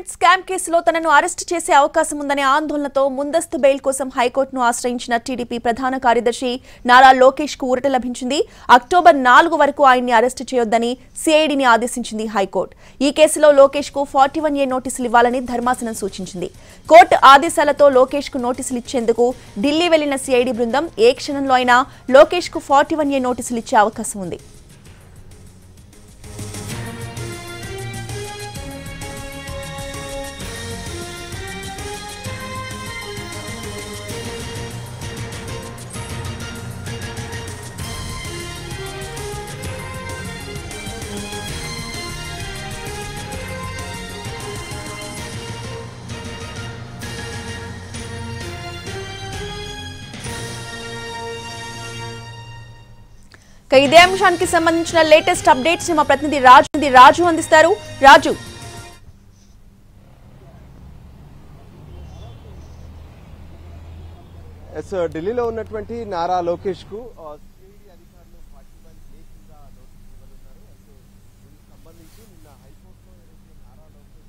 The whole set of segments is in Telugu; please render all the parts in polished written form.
ప్రాజెక్ట్ స్కామ్ కేసులో తనను అరెస్ట్ చేసే అవకాశం ఉందనే ఆందోళనతో ముందస్తు బెయిల్ కోసం హైకోర్టును ఆశ్రయించిన టీడీపీ ప్రధాన కార్యదర్శి నారా లోకేష్ కు ఊరట లభించింది. అక్టోబర్ 4 వరకు ఆయన్ని అరెస్ట్ చేయొద్దని సిఐడిని ఆదేశించింది హైకోర్టు. ఈ కేసులో లోకేష్ కు 41A నోటీసులు ఇవ్వాలని ధర్మాసనం సూచించింది. కోర్టు ఆదేశాలతో లోకేష్ కు నోటీసులు ఇచ్చేందుకు ఢిల్లీ వెళ్లిన సిఐడి బృందం ఏ క్షణంలో అయినా లోకేష్ కు 41A నోటీసులు ఇచ్చే అవకాశం ఉంది. ఇదే అంశానికి సంబంధించిన లేటెస్ట్ అప్డేట్స్ మా ప్రతినిధి రాజు అందిస్తారు. రాజు, ఢిల్లీలో ఉన్నటువంటి నారా లోకేష్ కు సంబంధించి నిన్న హైకోర్టులో నారా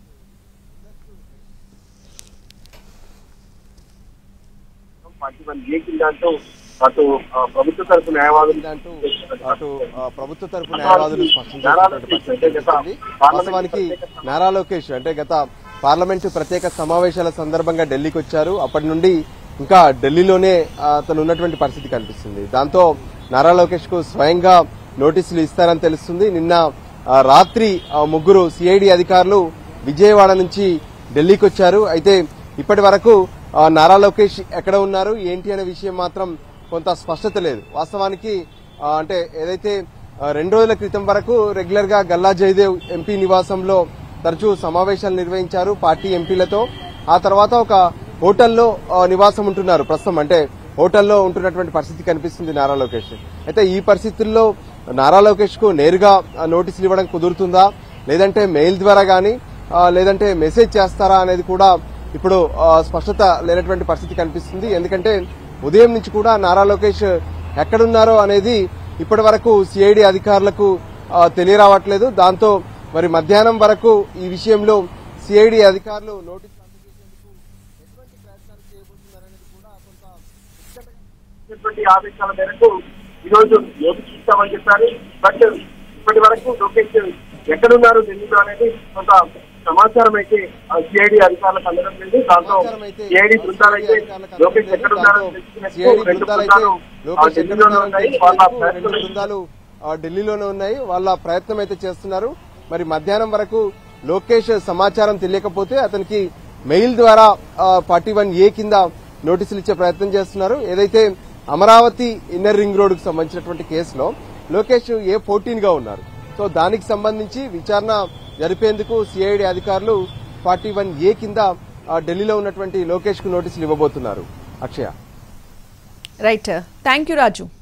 లోకేష్ అటు ప్రభుత్వ తరపు న్యాయవాదులు స్పష్టం చేసినటువంటి వాస్తవానికి నారా లోకేష్ అంటే గత పార్లమెంటు ప్రత్యేక సమావేశాల సందర్భంగా ఢిల్లీకి వచ్చారు. అప్పటి నుండి ఇంకా ఢిల్లీలోనే అతను ఉన్నటువంటి పరిస్థితి కనిపిస్తుంది. దాంతో నారా లోకేష్ కు స్వయంగా నోటీసులు ఇస్తారని తెలుస్తుంది. నిన్న రాత్రి ముగ్గురు సిఐడి అధికారులు విజయవాడ నుంచి ఢిల్లీకి వచ్చారు. అయితే ఇప్పటి వరకు నారా లోకేష్ ఎక్కడ ఉన్నారు ఏంటి అనే విషయం మాత్రం కొంత స్పష్టత లేదు. వాస్తవానికి అంటే ఏదైతే 2 రోజుల క్రితం వరకు రెగ్యులర్ గా గల్లా జయదేవ్ ఎంపీ నివాసంలో తరచూ సమావేశాలు నిర్వహించారు పార్టీ ఎంపీలతో. ఆ తర్వాత ఒక హోటల్లో నివాసం ఉంటున్నారు. ప్రస్తుతం అంటే హోటల్లో ఉంటున్నటువంటి పరిస్థితి కనిపిస్తుంది నారా లోకేష్. అయితే ఈ పరిస్థితుల్లో నారా లోకేష్ కు నేరుగా నోటీసులు ఇవ్వడం కుదురుతుందా, లేదంటే మెయిల్ ద్వారా గానీ లేదంటే మెసేజ్ చేస్తారా అనేది కూడా ఇప్పుడు స్పష్టత లేనటువంటి పరిస్థితి కనిపిస్తుంది. ఎందుకంటే ఉదయం నుంచి కూడా నారా లోకేష్ ఎక్కడున్నారో అనేది ఇప్పటి వరకు సిఐడి అధికారులకు తెలియరావట్లేదు. దాంతో మరి మధ్యాహ్నం వరకు ఈ విషయంలో సిఐడి అధికారులు నోటీసు అందజేసేందుకు ఎటువంటి ప్రయత్నాలు చేయబోతున్నారనేది కూడా కొంత ఆదేశాల మేరకు ఈరోజు నోటీసు ఇస్తామని చెప్పారు. బట్ ఇప్పటి వరకు లోకేష్ ఎక్కడున్నారు ఢిల్లీలో అనేది కొంత సమాచారం అయితే సిఐడి అధికారులకు అందడం లేదు. దాంతో సిఐడి బృందాలు అయితే లోకేష్ ఎక్కడున్నారో రెండు బృందాలు ఢిల్లీలోనే ఉన్నాయి. వాళ్ళ ప్రయత్నం అయితే చేస్తున్నారు. మరి మధ్యాహ్నం వరకు లోకేష్ సమాచారం తెలియకపోతే అతనికి మెయిల్ ద్వారా 41A కింద నోటీసులు ఇచ్చే ప్రయత్నం చేస్తున్నారు. ఏదైతే అమరావతి ఇన్నర్ రింగ్ రోడ్ కు సంబంధించినటువంటి కేసులో లోకేష్ A14 గా ఉన్నారు. సో దానికి సంబంధించి విచారణ జరిపేందుకు సిఐడి అధికారులు 41A కింద ఢిల్లీలో ఉన్నటువంటి లోకేష్ కు నోటీసులు ఇవ్వబోతున్నారు. Akshaya, right, thank you Raju.